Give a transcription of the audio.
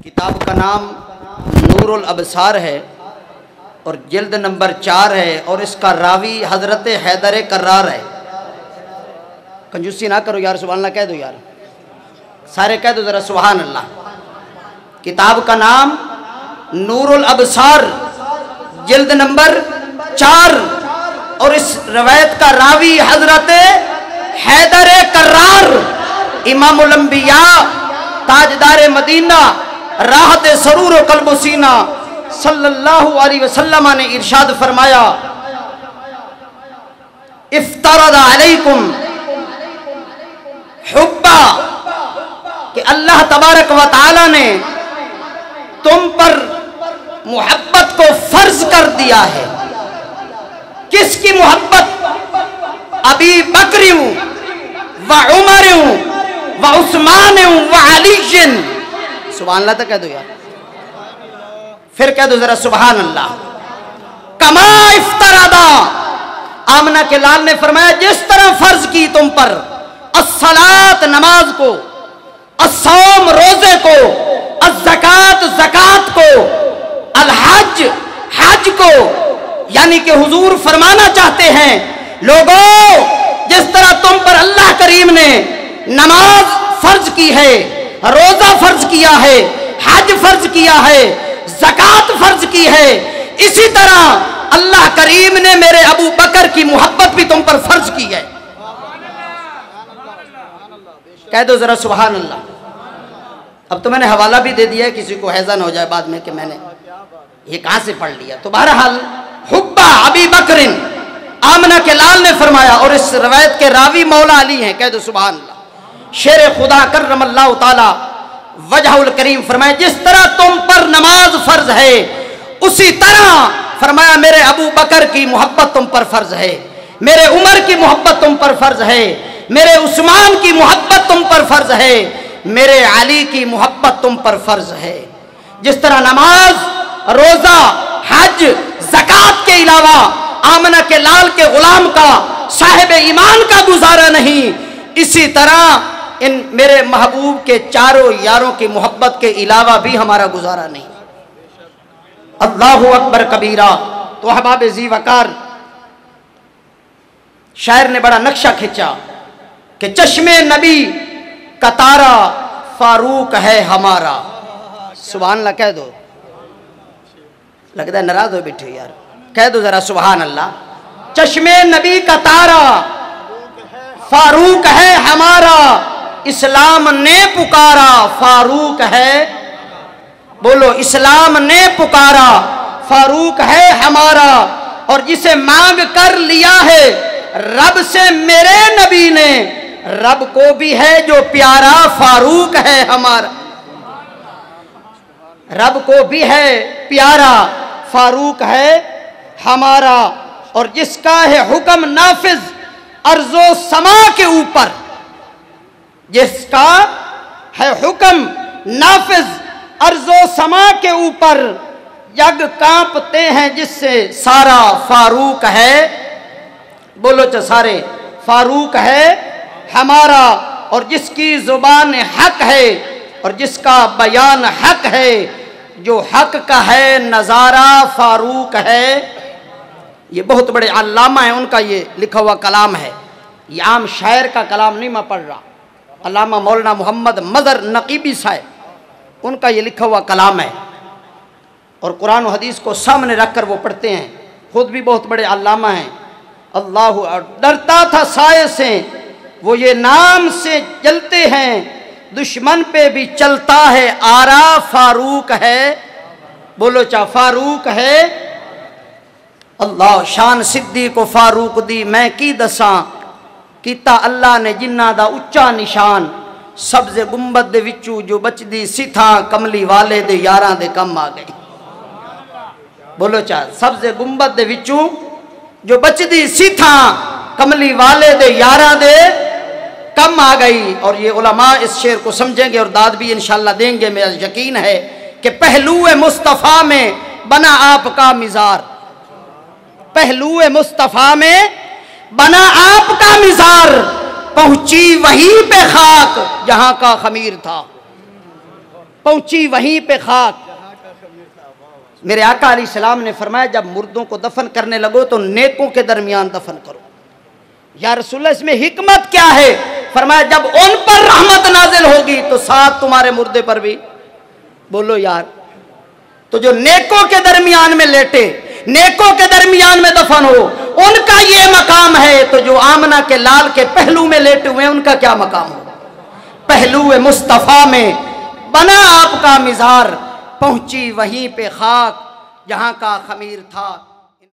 کتاب کا نام نور الابصار ہے اور جلد نمبر 4 ہے اور اس کا راوی حضرت حیدر کرار ہے۔ کنجوسی نہ کرو یار، سبحان اللہ کہہ دو یار، سارے کہہ دو ذرا سبحان اللہ۔ کتاب کا نام نور الابصار جلد نمبر 4 اور اس روایت کا راوی حضرت حیدر کرار، امام الانبیاء، تاجدار مدینہ، راحت سرور و قلب و سینہ، صلی اللہ علیہ وسلم نے ارشاد فرمایا، افترض علیکم حبا، کہ اللہ تبارک و تعالی نے تم پر محبت کو فرض کر دیا ہے۔ کس کی محبت؟ ابی بکر و عمر و عثمان و علی۔ سبحان اللہ تک کہہ دو یار، پھر کہہ دو ذرا سبحان اللہ۔ کما افترضا، آمنہ کے لال نے فرمایا جس طرح فرض کی تم پر، الصلاۃ نماز کو، الصوم روزے کو، الزکات زکات کو، الحج حج کو، یعنی کہ حضور فرمانا چاہتے ہیں لوگوں جس طرح تم پر اللہ کریم نے نماز فرض کی ہے، روزہ فرض کیا ہے، حج فرض کیا ہے، زکات فرض کی ہے، اسی طرح اللہ کریم نے میرے ابو بکر کی محبت بھی تم پر فرض کی ہے۔ کہہ دو ذرا سبحان اللہ۔ اب تو میں نے حوالہ بھی دے دیا ہے، کسی کو حیضہ نہ ہو جائے بعد میں کہ میں نے یہ کہاں سے پڑھ لیا۔ تو بہرحال حبا ابی بکر، آمنہ کے لال نے فرمایا، اور اس روایت کے راوی مولا علی ہیں، کہہ دو سبحان اللہ۔ شیر خدا کرم اللہ تعالی وجہ الکریم فرمایا جس طرح تم پر نماز فرض ہے اسی طرح فرمایا میرے ابو بکر کی محبت تم پر فرض ہے، میرے عمر کی محبت تم پر فرض ہے، میرے عثمان کی محبت تم پر فرض ہے، میرے علی کی محبت تم پر فرض ہے۔ جس طرح نماز، روزہ، حج، زکات کے علاوہ آمنہ کے لال کے غلام کا، صاحب ایمان کا گزارا نہیں، اسی طرح ان میرے محبوب کے چاروں یاروں کی محبت کے علاوہ بھی ہمارا گزارا نہیں۔ اللہ اکبر کبیرہ۔ تو احباب ذی وقار، شاعر نے بڑا نقشہ کھینچا کہ چشم نبی کا تارا فاروق ہے ہمارا۔ سبحان اللہ کہہ دو، لگتا ہے ناراض ہو بیٹھے یار، کہہ دو ذرا سبحان اللہ۔ چشم نبی کا تارا فاروق ہے ہمارا، اسلام نے پکارا فاروق ہے، بولو اسلام نے پکارا فاروق ہے ہمارا، اور جسے مانگ کر لیا ہے رب سے میرے نبی نے، رب کو بھی ہے جو پیارا فاروق ہے ہمارا، رب کو بھی ہے پیارا فاروق ہے ہمارا، اور جس کا ہے حکم نافذ ارض و سما کے اوپر، جس کا ہے حکم نافذ ارض و سما کے اوپر، جگ کانپتے ہیں جس سے سارا فاروق ہے، بولو چا سارے، فاروق ہے ہمارا، اور جس کی زبان حق ہے اور جس کا بیان حق ہے، جو حق کا ہے نظارہ فاروق ہے۔ یہ بہت بڑے علامہ ہیں، ان کا یہ لکھا ہوا کلام ہے، یہ عام شاعر کا کلام نہیں میں پڑھ رہا، علامہ مولانا محمد مظہر نقیبی صاحب، ان کا یہ لکھا ہوا کلام ہے، اور قرآن و حدیث کو سامنے رکھ کر وہ پڑھتے ہیں، خود بھی بہت بڑے علامہ ہیں۔ اللہ ڈرتا تھا سائے سے وہ یہ نام سے جلتے ہیں، دشمن پہ بھی چلتا ہے آرا فاروق ہے، بولو چا فاروق ہے۔ اللہ شان صدیق و فاروق دی میں کی دساں، کیتا اللہ نے جنہ دا اچا نشان، سبز گنبد دے وچوں جو بچ دی سیتھاں، کملی والے دے یاراں دے کم آ گئی، بولو چا سبز گنبد دے وچوں جو بچ دی سیتھاں، کملی والے دے یاراں دے کم آ گئی۔ اور یہ علماء اس شعر کو سمجھیں گے اور داد بھی انشاءاللہ دیں گے، میرا یقین ہے کہ پہلو مصطفیٰ میں بنا آپ کا مزار، پہلو مصطفیٰ میں بنا آپ کا مزار، پہنچی وہیں پہ خاک جہاں کا خمیر تھا، پہنچی وہیں پہ خاک۔ میرے آقا علیہ السلام نے فرمایا جب مردوں کو دفن کرنے لگو تو نیکوں کے درمیان دفن کرو۔ یا رسول اللہ اس میں حکمت کیا ہے؟ فرمایا جب ان پر رحمت نازل ہوگی تو ساتھ تمہارے مردے پر بھی۔ بولو یار، تو جو نیکوں کے درمیان میں لیٹے، نیکوں کے درمیان میں دفن ہو، ان کا یہ مقام ہے، تو جو آمنہ کے لال کے پہلو میں لیٹے ہوئے ہیں ان کا کیا مقام ہو؟ پہلو مصطفیٰ میں بنا آپ کا مزار، پہنچی وہیں پہ خاک جہاں کا خمیر تھا۔